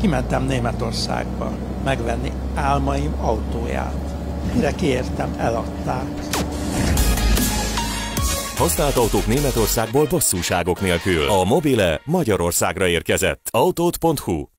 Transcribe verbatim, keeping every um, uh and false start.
Kimentem Németországba megvenni álmaim autóját. Mire kiértem, eladták. Használt autók Németországból bosszúságok nélkül. A mobile Magyarországra érkezett. autót pont hu